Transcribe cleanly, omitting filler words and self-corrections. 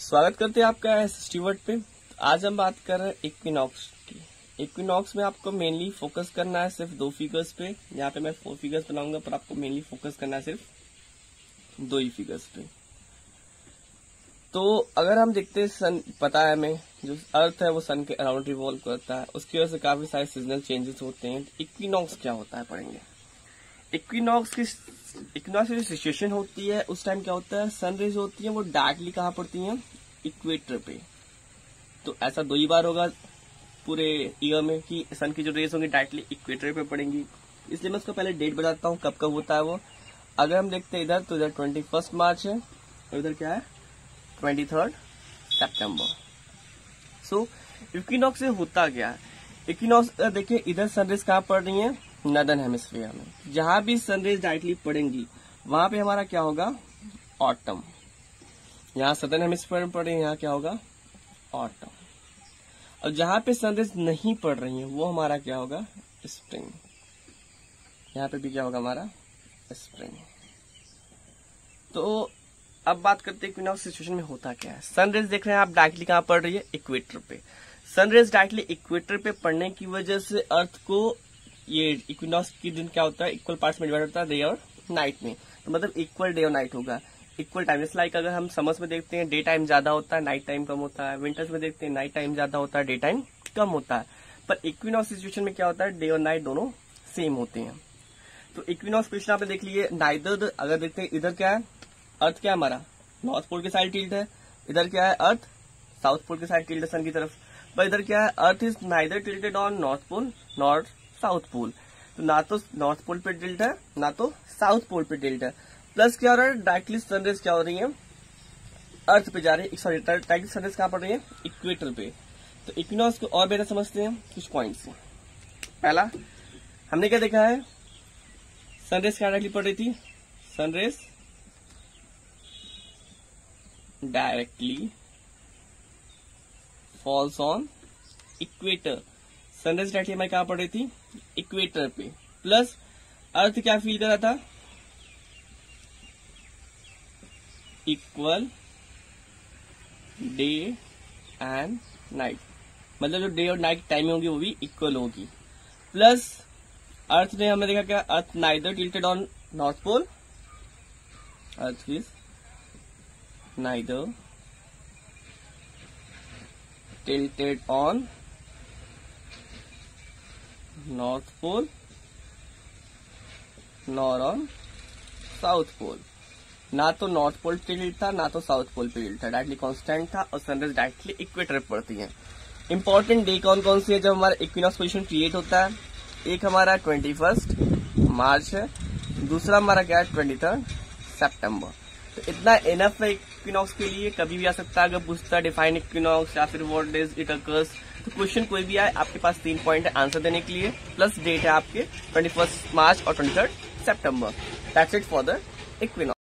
स्वागत करते हैं आपका एसएसटी वर्ड पे। आज हम बात कर रहे हैं इक्विनॉक्स की। इक्विनॉक्स में आपको मेनली फोकस करना है सिर्फ दो फिगर्स पे। यहाँ पे मैं 4 फिगर्स बनाऊंगा, पर आपको मेनली फोकस करना है सिर्फ 2 ही फिगर्स पे। तो अगर हम देखते हैं, सन पता है हमें, जो अर्थ है वो सन के अराउंड रिवॉल्व करता है, उसकी वजह से काफी सारे सीजनल चेंजेस होते हैं। इक्विनॉक्स क्या होता है पढ़ेंगे। इक्विनॉक्स की जो सिचुएशन होती है उस टाइम क्या होता है, सन रेज होती है वो डायरेक्टली कहाँ पड़ती हैं, इक्वेटर पे। तो ऐसा 2 ही बार होगा पूरे ईयर में कि सन की जो रेज होंगी डायरेक्टली इक्वेटर पे पड़ेंगी। इसलिए मैं उसका पहले डेट बताता हूँ कब कब होता है वो। अगर हम देखते हैं इधर, तो इधर 21 मार्च है और इधर क्या है 23 सितंबर। सो इक्विनॉक्स से होता क्या है, इक्विनॉक्स देखिए इधर सनरेज कहाँ पड़ रही है, नदर्न हेमिस्फीयर में। जहां भी सनरेज डायरेक्टली पड़ेंगी वहां पे हमारा क्या होगा, ऑटम। यहाँ सदर्न हेमिस्फीयर में पड़े, यहाँ क्या होगा, ऑटम। और जहां पे सनरेज नहीं पड़ रही है वो हमारा क्या होगा, स्प्रिंग। यहाँ पे भी क्या होगा हमारा, स्प्रिंग। तो अब बात करते हैं इक्विनॉक्स सिचुएशन में होता क्या है। सनरेज देख रहे हैं आप डायरेक्टली कहाँ पड़ रही है, इक्वेटर पे। सनरेज डायरेक्टली इक्वेटर पे पड़ने की वजह से अर्थ को ये इक्विनॉक्स की दिन क्या होता है, इक्वल पार्ट्स में डिवाइड होता है, डे और नाइट में। तो मतलब इक्वल डे और नाइट होगा, इक्वल टाइम। जैसे लाइक अगर हम समर्स में देखते हैं डे टाइम ज्यादा होता है, नाइट टाइम कम होता है। विंटर्स में देखते हैं नाइट टाइम ज्यादा होता है, डे टाइम कम होता है। पर इक्विनॉक्स सिचुएशन में क्या होता है, डे और नाइट दोनों सेम होते हैं। तो इक्विनॉक्स क्वेश्चन आपने देख लिए। नाइदर अगर देखते हैं, इधर क्या है, अर्थ क्या है हमारा, नॉर्थ पोल के साइड टिल्ट है। इधर क्या है, अर्थ साउथ पोल के साइड टिल्ट है सन की तरफ। पर इधर क्या है, earth is neither tilted on north pole nor south pole. तो ना तो नॉर्थ पोल पे टिल्ट है ना तो साउथ पोल पे टिल्ट है। प्लस क्या हो रहा है, डायरेक्टली सनरेज क्या हो रही है, अर्थ पे जा रही है। सॉरी, डायरेक्टली सनरेज कहाँ पड़ रही है, इक्वेटर पे। तो इक्विनॉक्स को और बेहतर समझते हैं कुछ पॉइंट से। पहला हमने क्या देखा है, सनरेज क्या डायरेक्टली पड़ रही थी, sunrays directly falls on equator. Sunrise directly हमारी कहां पड़ रही थी, इक्वेटर पे। प्लस अर्थ क्या फील कर रहा था, इक्वल डे एंड नाइट। मतलब जो डे और नाइट टाइमिंग होगी वो भी इक्वल होगी। प्लस अर्थ ने हमें देखा क्या, earth neither tilted on north Pole, earth is neither tilted on North Pole nor on South Pole। ना तो नॉर्थ पोल पे टिल्ट था ना तो साउथ पोल पे टिल्ट था, डायरेक्टली कांस्टेंट था। और सनराइज डायरेक्टली इक्वेटर पे पड़ती है। इंपॉर्टेंट डे कौन कौन सी है जब हमारा इक्विनॉक्स पोजीशन क्रिएट होता है। एक हमारा 21 मार्च है, दूसरा हमारा क्या है 23 सितंबर। तो इतना इनफ है इक्विनॉक्स के लिए। कभी भी आ सकता है, अगर पूछता है डिफाइन इक्विनॉक्स या फिर व्हाट डेज इट अकर्स, तो क्वेश्चन कोई भी आए आपके पास 3 पॉइंट है आंसर देने के लिए। प्लस डेट है आपके 21 मार्च और 23 सितंबर। That's it for the equinox.